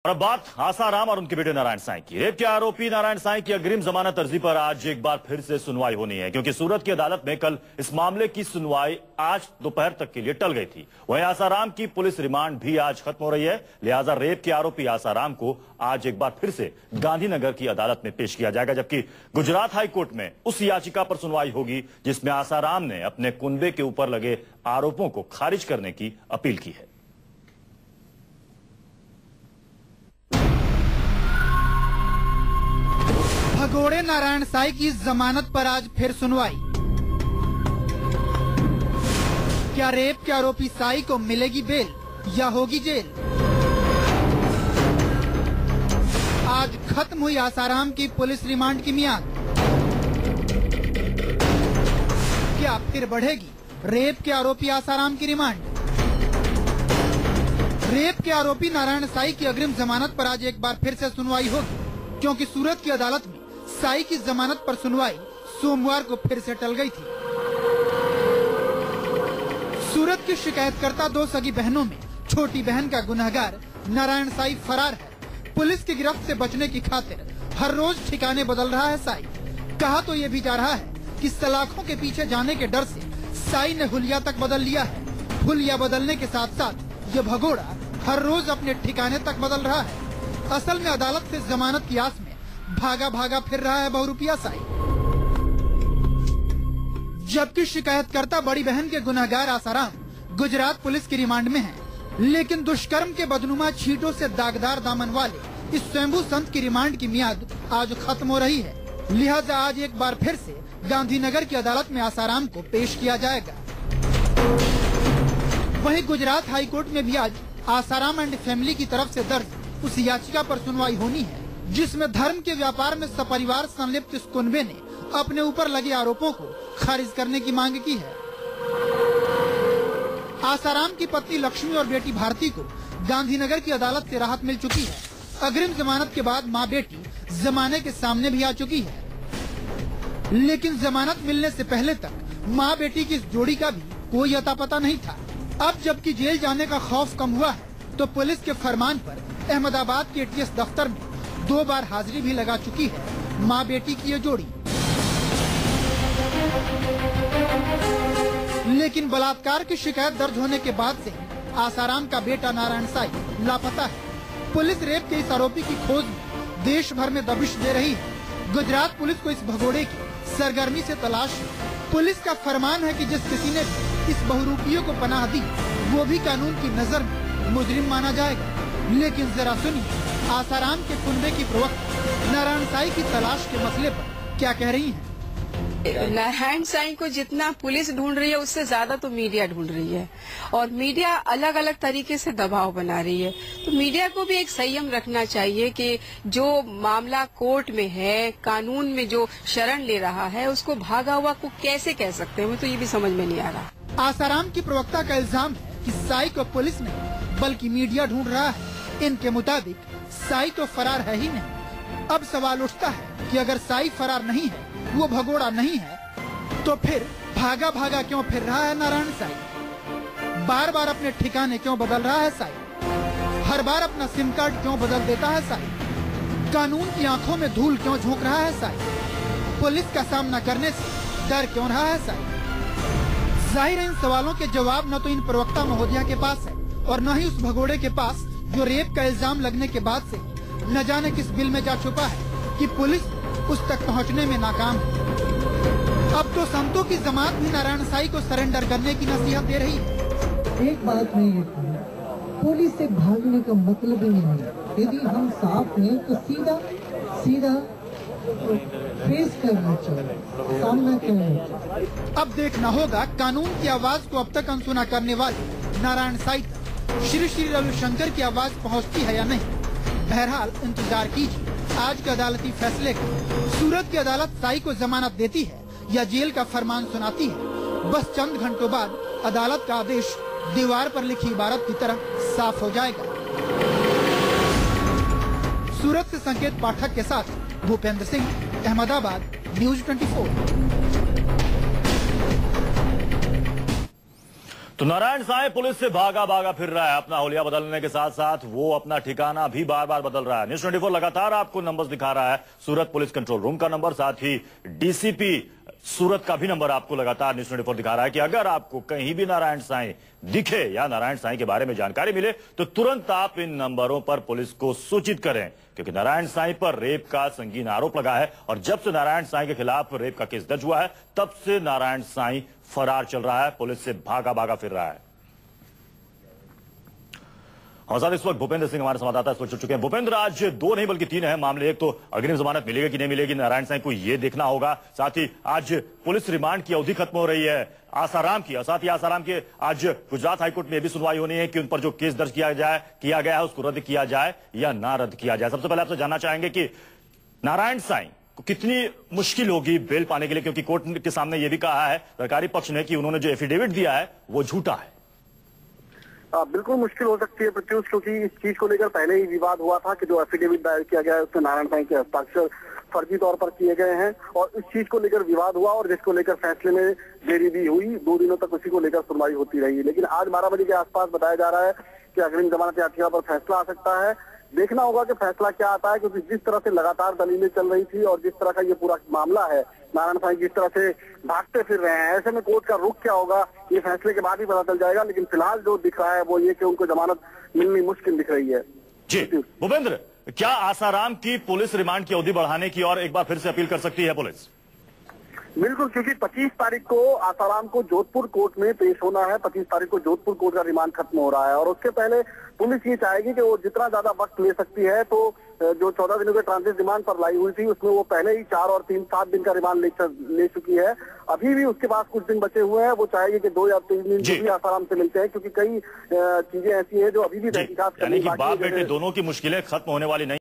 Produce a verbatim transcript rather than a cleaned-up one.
और अब बात आसाराम और उनके बेटे नारायण साईं की। रेप के आरोपी नारायण साईं की अग्रिम जमानत अर्जी पर आज एक बार फिर से सुनवाई होनी है, क्योंकि सूरत की अदालत में कल इस मामले की सुनवाई आज दोपहर तक के लिए टल गई थी। वहीं आसाराम की पुलिस रिमांड भी आज खत्म हो रही है, लिहाजा रेप के आरोपी आसाराम को आज एक बार फिर से गांधीनगर की अदालत में पेश किया जाएगा, जबकि गुजरात हाईकोर्ट में उस याचिका पर सुनवाई होगी जिसमें आसाराम ने अपने कुनबे के ऊपर लगे आरोपों को खारिज करने की अपील की है। भगोड़े नारायण साईं की जमानत पर आज फिर सुनवाई। क्या रेप के आरोपी साईं को मिलेगी बेल या होगी जेल? आज खत्म हुई आसाराम की पुलिस रिमांड की मियाद। क्या फिर बढ़ेगी रेप के आरोपी आसाराम की रिमांड? रेप के आरोपी नारायण साईं की अग्रिम जमानत पर आज एक बार फिर से सुनवाई होगी, क्योंकि सूरत की अदालत में साईं की जमानत पर सुनवाई सोमवार को फिर से टल गई थी। सूरत की शिकायतकर्ता दो सगी बहनों में छोटी बहन का गुनहगार नारायण साईं फरार है। पुलिस की गिरफ्त से बचने की खातिर हर रोज ठिकाने बदल रहा है साईं। कहा तो ये भी जा रहा है कि सलाखों के पीछे जाने के डर से साईं ने हुलिया तक बदल लिया है। हुलिया बदलने के साथ साथ ये भगोड़ा हर रोज अपने ठिकाने तक बदल रहा है। असल में अदालत से जमानत की आस में भागा भागा फिर रहा है बहुरूपिया साईं। जबकि शिकायतकर्ता बड़ी बहन के गुनहगार आसाराम गुजरात पुलिस की रिमांड में है, लेकिन दुष्कर्म के बदनुमा छींटों से दागदार दामन वाले इस स्वयंभू संत की रिमांड की मियाद आज खत्म हो रही है। लिहाजा आज एक बार फिर से गांधीनगर की अदालत में आसाराम को पेश किया जाएगा। वहीं गुजरात हाईकोर्ट में भी आज आसाराम एंड फैमिली की तरफ से दर्ज उस याचिका पर सुनवाई होनी है, जिसमें धर्म के व्यापार में सपरिवार संलिप्त इस कुनबे ने अपने ऊपर लगे आरोपों को खारिज करने की मांग की है। आसाराम की पत्नी लक्ष्मी और बेटी भारती को गांधीनगर की अदालत से राहत मिल चुकी है। अग्रिम जमानत के बाद मां बेटी जमाने के सामने भी आ चुकी है, लेकिन जमानत मिलने से पहले तक मां बेटी की इस जोड़ी का भी कोई अता पता नहीं था। अब जबकि जेल जाने का खौफ कम हुआ है, तो पुलिस के फरमान पर अहमदाबाद के एटीएस दफ्तर में दो बार हाजिरी भी लगा चुकी है माँ बेटी की ये जोड़ी। लेकिन बलात्कार की शिकायत दर्ज होने के बाद से आसाराम का बेटा नारायण साईं लापता है। पुलिस रेप के इस आरोपी की खोज में देश भर में दबिश दे रही है। गुजरात पुलिस को इस भगोड़े की सरगर्मी से तलाश है। पुलिस का फरमान है कि जिस किसी ने इस बहुरूपियों को पनाह दी, वो भी कानून की नजर में मुजरिम माना जाएगा। लेकिन जरा सुनिए आसाराम के कुनबे की प्रवक्ता नारायण साईं की तलाश के मसले पर क्या कह रही हैं। नारायण साईं को जितना पुलिस ढूंढ रही है, उससे ज्यादा तो मीडिया ढूंढ रही है, और मीडिया अलग अलग तरीके से दबाव बना रही है। तो मीडिया को भी एक संयम रखना चाहिए कि जो मामला कोर्ट में है, कानून में जो शरण ले रहा है, उसको भागा हुआ को कैसे कह सकते हैं, तो ये भी समझ में नहीं आ रहा। आसाराम की प्रवक्ता का इल्जाम है कि साईं को पुलिस नहीं बल्कि मीडिया ढूंढ रहा है। इनके मुताबिक साईं तो फरार है ही नहीं। अब सवाल उठता है कि अगर साईं फरार नहीं है, वो भगोड़ा नहीं है, तो फिर भागा भागा क्यों फिर रहा है नारायण साईं? बार बार अपने ठिकाने क्यों बदल रहा है साईं? हर बार अपना सिम कार्ड क्यों बदल देता है साईं? कानून की आंखों में धूल क्यों झोंक रहा है साईं? पुलिस का सामना करने से डर क्यों रहा है साईं? जाहिर है इन सवालों के जवाब न तो इन प्रवक्ता महोदया के पास है और न ही उस भगोड़े के पास जो रेप का इल्जाम लगने के बाद से न जाने किस बिल में जा छुपा है कि पुलिस उस तक पहुंचने में नाकाम है। अब तो संतों की जमात भी नारायण साईं को सरेंडर करने की नसीहत दे रही है। एक बात मैं ये कहूँ, पुलिस से भागने का मतलब ही नहीं है। यदि हम साफ हैं तो सीधा सीधा फेस करना चाहिए, सामना करना चाहिए। अब देखना होगा कानून की आवाज को अब तक अनसुना करने वाले नारायण साईं तक श्री श्री रविशंकर की आवाज पहुंचती है या नहीं। बहरहाल इंतजार कीजिए आज के अदालती फैसले का। सूरत की अदालत साईं को जमानत देती है या जेल का फरमान सुनाती है, बस चंद घंटों बाद अदालत का आदेश दीवार पर लिखी इबारत की तरह साफ हो जाएगा। सूरत से संकेत पाठक के साथ भूपेंद्र सिंह, अहमदाबाद, न्यूज चौबीस। तो नारायण साईं पुलिस से भागा भागा फिर रहा है। अपना हुलिया बदलने के साथ साथ वो अपना ठिकाना भी बार बार बदल रहा है। न्यूज़ चौबीस लगातार आपको नंबर्स दिखा रहा है, सूरत पुलिस कंट्रोल रूम का नंबर, साथ ही डीसीपी सूरत का भी नंबर आपको लगातार न्यूज़ चौबीस दिखा रहा है कि अगर आपको कहीं भी नारायण साईं दिखे या नारायण साईं के बारे में जानकारी मिले तो तुरंत आप इन नंबरों पर पुलिस को सूचित करें, क्योंकि नारायण साईं पर रेप का संगीन आरोप लगा है और जब से नारायण साईं के खिलाफ रेप का केस दर्ज हुआ है तब से नारायण साईं फरार चल रहा है, पुलिस से भागा भागा फिर रहा है। हमारे साथ इस वक्त भूपेंद्र सिंह हमारे संवाददाता इस वक्त जुड़ चुके हैं। भूपेंद्र, आज दो नहीं बल्कि तीन है मामले। एक तो अग्रिम जमानत मिलेगी कि नहीं मिलेगी नारायण साईं को, ये देखना होगा। साथ ही आज पुलिस रिमांड की अवधि खत्म हो रही है आसाराम की, और साथ ही आसाराम के आज गुजरात हाईकोर्ट में भी सुनवाई होनी है कि उन पर जो केस दर्ज किया जाए किया गया है उसको रद्द किया जाए या ना रद्द किया जाए। सबसे पहले आपसे जानना चाहेंगे कि नारायण साईं को कितनी मुश्किल होगी बेल पाने के लिए, क्योंकि कोर्ट के सामने यह भी कहा है सरकारी पक्ष ने कि उन्होंने जो एफिडेविट दिया है वो झूठा है। आ, बिल्कुल मुश्किल हो सकती है प्रत्युष, क्योंकि इस चीज को लेकर पहले ही विवाद हुआ था कि जो एफिडेविट दायर किया गया है उसमें नारायण साईं के हस्ताक्षर फर्जी तौर पर किए गए हैं और इस चीज को लेकर विवाद हुआ और जिसको लेकर फैसले में देरी भी हुई। दो दिनों तक उसी को लेकर सुनवाई होती रही, लेकिन आज बारह बजे के आसपास बताया जा रहा है कि अग्रिम जमानत याचिका पर फैसला आ सकता है। देखना होगा कि फैसला क्या आता है, क्योंकि जिस तरह से लगातार दलीलें चल रही थी और जिस तरह का ये पूरा मामला है, नारायण साईं जिस तरह से भागते फिर रहे हैं, ऐसे में कोर्ट का रुख क्या होगा ये फैसले के बाद ही पता चल जाएगा। लेकिन फिलहाल जो दिख रहा है वो ये कि उनको जमानत मिलनी मुश्किल दिख रही है। जी भूपेंद्र, क्या आसाराम की पुलिस रिमांड की अवधि बढ़ाने की और एक बार फिर से अपील कर सकती है पुलिस? बिल्कुल, क्योंकि पच्चीस तारीख को आसाराम को जोधपुर कोर्ट में पेश होना है। पच्चीस तारीख को जोधपुर कोर्ट का रिमांड खत्म हो रहा है और उसके पहले पुलिस ये चाहेगी कि वो जितना ज्यादा वक्त ले सकती है, तो जो चौदह दिनों के ट्रांजिट रिमांड पर लाई हुई थी उसमें वो पहले ही चार और तीन सात दिन का रिमांड ले, ले चुकी है। अभी भी उसके पास कुछ दिन बचे हुए हैं, वो चाहेगी कि दो या तीन दिन भी आसाराम से मिलते हैं, क्योंकि कई चीजें ऐसी हैं जो अभी भी तहकीकात करनी बाकी है। बाप बेटे दोनों की मुश्किलें खत्म होने वाली नहीं।